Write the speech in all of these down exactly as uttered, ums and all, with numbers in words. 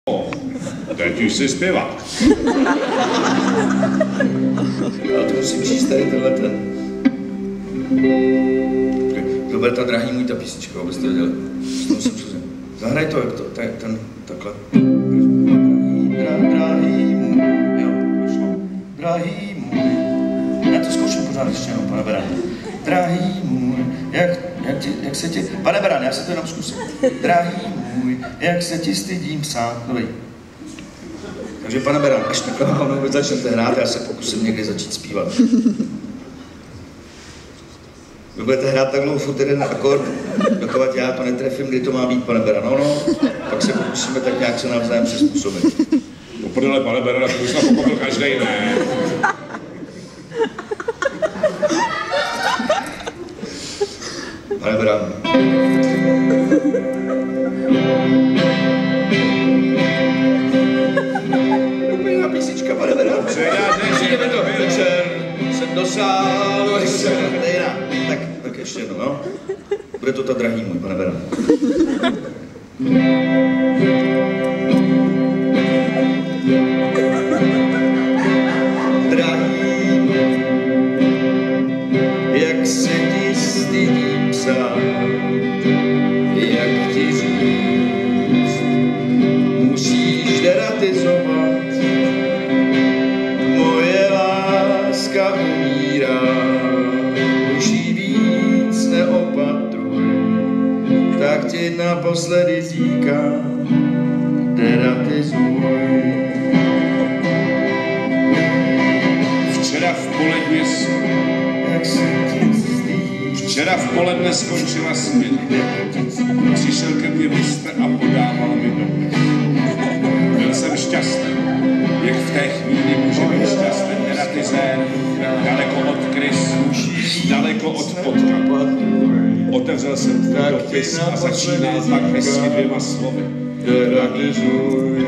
Teď už jsi zpěvák. Ale to musím číst tady tenhle ten. Roberta, drahý můj, ta písnička, abyste věděli. Zahraj to, jak to, ten, ten takhle. Drahý, drahý můj, jo, šlo. Drahý můj, já to zkouším pořád ještě jenom, pane Beran. Drahý můj, jak, jak, ti, jak se ti, pane Beran, já se to jenom zkusím. Drahý můj, jak se ti stydím psát, dobrý. Takže pane Beran, až takhle vůbec začnete hrát, já se pokusím někdy začít zpívat. Vy budete hrát tak dlouho furt jeden akord, dokovat já to netrefím, kdy to má být, pane Beran. No, no, pak se pokusíme tak nějak se navzájem přizpůsobit. Uprdele, pane Beran, to už nám pochopil každej, ne? Pane Beran. Dobrá písnička, pane Beran. Dobře, já Přijdeme do večer, jsem dosáhl, nejra. Tak, tak ještě jednou, no. Bude to ta drahý můj, pane Beran. Drahý, jak se ti stydím psát, jak ti říct, musíš deratizovat, moje láska umírá, už jí víc neopatruj, tak ti naposledy říkám, deratizuj. Včera v poledně, Jak se ti stydím, včera v poledne skončila směna. Přišel ke mně mistr a podával mi dom. Byl jsem šťastný, jak v té chvíli může být šťastný deratizér, daleko od krys, daleko od potka. Otevřel jsem tvůj dopis a začínal tak hezky dvěma slovy. deratizuj.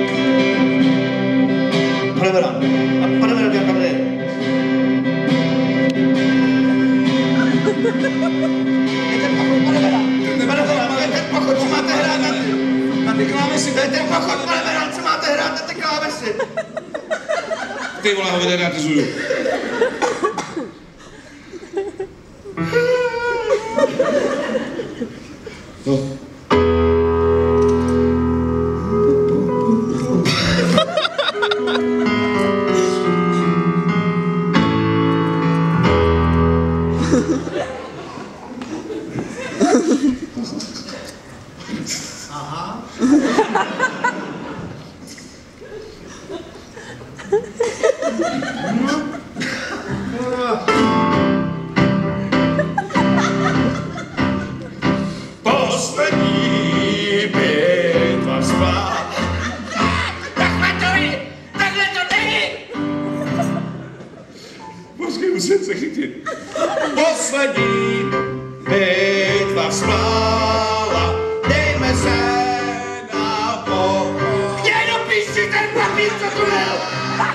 Pane Beran, a pane Beran, jak tam jde? Pane Beran, pane Beran, ten pochod, co máte hrát na ty, na ty klávesy, to je ten pochod, pane Beran, co máte hrát na ty klávesy. Ty vole, ho vyderatizuju. No. Aha. Poslední bitva spát. Takhle to je, takhle to není. Počkej, musím se chytit. Poslední bitva spála. Dejme se na pochod. Kde dopíši ten papír, co tu byl?